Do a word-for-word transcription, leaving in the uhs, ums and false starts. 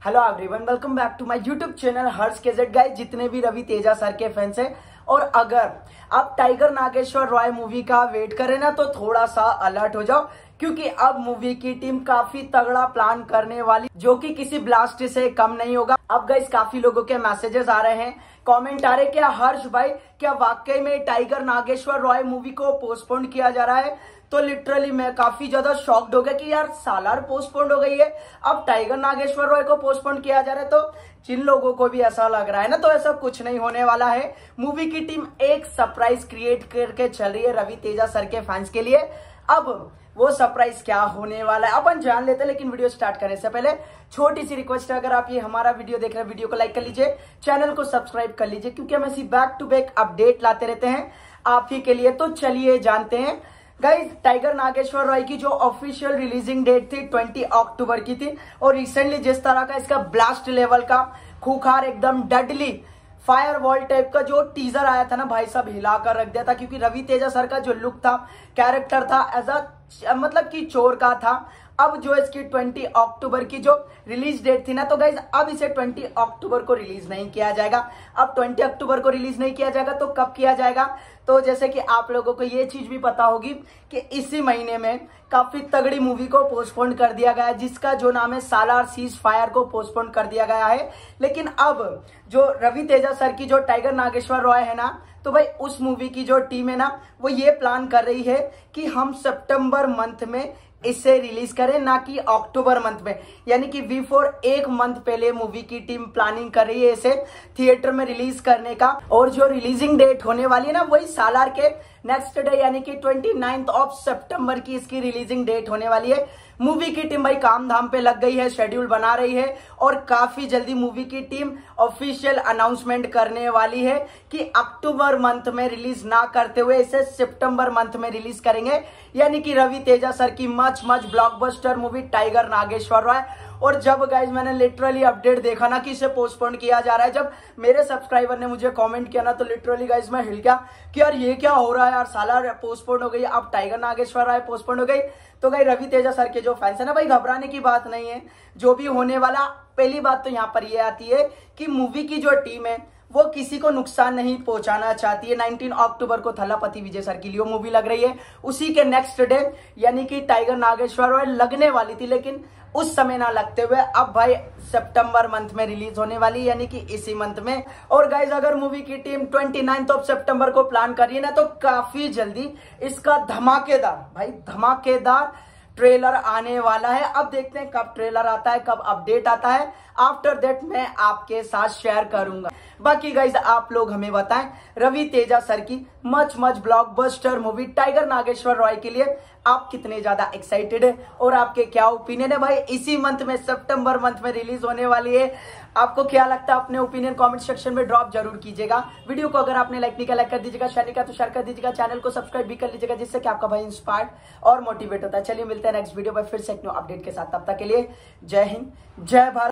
Hello everyone, welcome back to my YouTube channel Harsh KZ. Guys, जितने भी Ravi Teja sir के fans हैं और अगर आप टाइगर नागेश्वर रॉय मूवी का वेट करें ना तो थोड़ा सा अलर्ट हो जाओ, क्योंकि अब मूवी की टीम काफी तगड़ा प्लान करने वाली, जो कि किसी ब्लास्ट से कम नहीं होगा। अब गाइस, काफी लोगों के मैसेजेस आ रहे हैं, कमेंट आ रहे, क्या हर्ष भाई क्या वाकई में टाइगर नागेश्वर रॉय मूवी को पोस्टपोन किया जा रहा है? तो लिटरली मैं काफी ज्यादा शॉक्ड हो गया कि यार सालार पोस्टपोन हो गई है, अब टाइगर नागेश्वर रॉय को पोस्टपोन किया जा रहा है। तो जिन लोगों को भी ऐसा लग रहा है ना, तो ऐसा कुछ नहीं होने वाला है। मूवी की टीम एक सरप्राइज क्रिएट करके चल रही है रवि तेजा सर के फैंस के लिए। अब वो सरप्राइज क्या होने वाला है अपन जान लेते हैं, लेकिन वीडियो स्टार्ट करने से पहले छोटी सी रिक्वेस्ट है, अगर आप ये हमारा वीडियो देख रहे हैं, वीडियो को लाइक कर लीजिए, चैनल को सब्सक्राइब कर लीजिए, क्योंकि हम ऐसी बैक टू बैक अपडेट लाते रहते हैं आप ही के लिए। तो चलिए जानते हैं गाइस, टाइगर नागेश्वर रॉय की जो ऑफिशियल रिलीजिंग डेट थी बीस अक्टूबर की थी, और रिसेंटली जिस तरह का इसका ब्लास्ट लेवल का खूंखार एकदम डेडली फायर वॉल टाइप का जो टीजर आया था ना भाई साहब, हिला कर रख दिया था। क्योंकि रवि तेजा सर का जो लुक था, कैरेक्टर था एज अ मतलब कि चोर का था। अब जो इसकी बीस अक्टूबर की जो रिलीज डेट थी ना, तो गाइज अब इसे बीस अक्टूबर को रिलीज नहीं किया जाएगा। अब बीस अक्टूबर को रिलीज नहीं किया जाएगा तो कब किया जाएगा? तो जैसे कि आप लोगों को ये चीज भी पता होगी कि इसी महीने में काफी तगड़ी मूवी को पोस्टपोन कर दिया गया है, जिसका जो नाम है सालार सीज फायर को पोस्टपोन कर दिया गया है। लेकिन अब जो रवि तेजा सर की जो टाइगर नागेश्वर रॉय है ना, तो भाई उस मूवी की जो टीम है ना, वो ये प्लान कर रही है कि हम सितंबर मंथ में इसे रिलीज करें, ना कि अक्टूबर मंथ में। यानी कि बिफोर एक मंथ पहले मूवी की टीम प्लानिंग कर रही है इसे थिएटर में रिलीज करने का। और जो रिलीजिंग डेट होने वाली है ना, वही सालार के नेक्स्ट डे यानी कि उनतीस ऑफ सितंबर की इसकी रिलीजिंग डेट होने वाली है। मूवी की टीम भाई काम धाम पे लग गई है, शेड्यूल बना रही है, और काफी जल्दी मूवी की टीम ऑफिशियल अनाउंसमेंट करने वाली है कि अक्टूबर मंथ में रिलीज ना करते हुए इसे सितंबर मंथ में रिलीज करेंगे। यानी कि रवि तेजा सर की much much blockbuster movie Tiger Nageswara Roy. और जब गाइज मैंने लिटरली अपडेट देखा ना कि इसे पोस्टपोन किया जा रहा है, जब मेरे सब्सक्राइबर ने मुझे कमेंट किया ना, तो लिटरली गाइज मैं हिल गया कि यार ये क्या हो रहा है यार, सालार पोस्टपोन हो गई, अब टाइगर नागेश्वर रॉय पोस्टपोन हो गई। तो गाइज रवि तेजा सर के जो फैंस है ना भाई, घबराने की बात नहीं है, जो भी होने वाला। पहली बात तो यहाँ पर ये आती है कि मूवी की जो टीम है वो किसी को नुकसान नहीं पहुंचाना चाहती है। उन्नीस अक्टूबर को थलापति विजय सर की लियो मूवी लग रही है, उसी के नेक्स्ट डे यानी कि टाइगर नागेश्वर रॉय लगने वाली थी, लेकिन उस समय ना लगते हुए अब भाई सितंबर मंथ में रिलीज होने वाली, यानी कि इसी मंथ में। और गाइज अगर मूवी की टीम उनतीस ऑफ सितंबर को प्लान कर रही है ना, तो काफी जल्दी इसका धमाकेदार भाई धमाकेदार ट्रेलर आने वाला है। अब देखते हैं कब ट्रेलर आता है, कब अपडेट आता है। आफ्टर दैट मैं आपके साथ शेयर करूंगा। बाकी गाइज आप लोग हमें बताएं, रवि तेजा सर की much much blockbuster movie Tiger Nageswara Roy के लिए आप कितने ज्यादा एक्साइटेड है, और आपके क्या ओपिनियन है? भाई इसी मंथ में सितंबर मंथ में रिलीज होने वाली है, आपको क्या लगता है? अपने ओपिनियन कमेंट सेक्शन में ड्रॉप जरूर कीजिएगा। वीडियो को अगर आपने लाइक नहीं किया, लाइक कर दीजिएगा, शेयर नहीं किया तो शेयर कर दीजिएगा, चैनल को सब्सक्राइब भी कर लीजिएगा, जिससे कि आपका भाई इंस्पायर्ड और मोटिवेट होता है। चलिए मिलते हैं नेक्स्ट वीडियो पर फिर से एक न्यू अपडेट के साथ, तब तक के लिए जय हिंद, जय भारत।